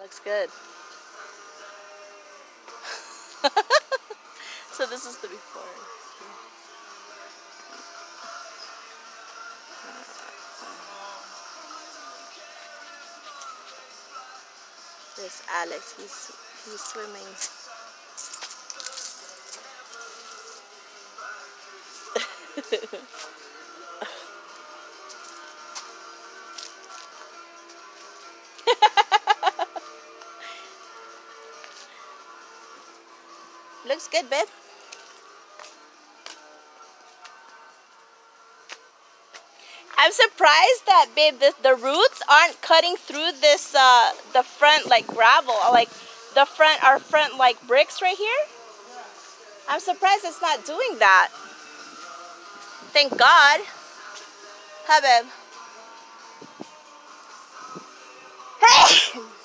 Looks good. So this is the before. There's Alex. He's swimming. Looks good, babe. I'm surprised that, babe, the roots aren't cutting through this, the front, like, gravel, or, like, our front, like, bricks right here. I'm surprised it's not doing that. Thank God. Huh, babe? Hey!